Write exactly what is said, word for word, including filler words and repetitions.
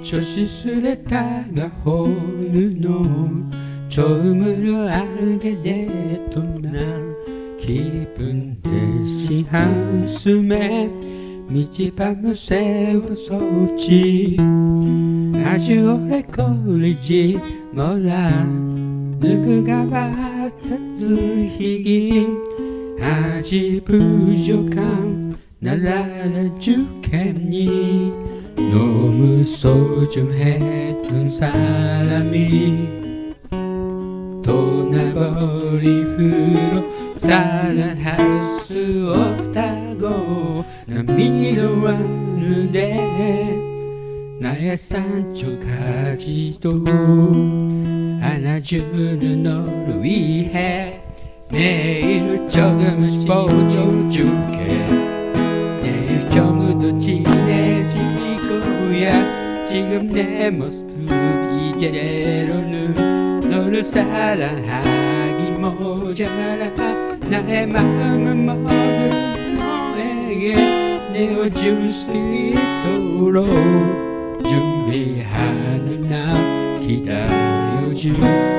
저 시술에 다가오는 너 처음으로 알게 됐던 날 기쁜 대신 한숨에 밑집밤을 세워서지 아주 오래 걸리지 몰라 누구가 받아들이긴 아직 부족한 날 알아주겠니 너무 소중했던 사람이 떠나버린 후로 사랑할 수 없다고 난 믿어왔는데 나의 상처까지도 안아주는 너를 위해 매일 조금씩 보여줄게 내일 정도 친해질 거야 지금 내 모습 이대로는 너를 사랑하기 모자라 나의 마음은 모두 너에게 내어줄 수 있도록 준비하는 날 기다려줄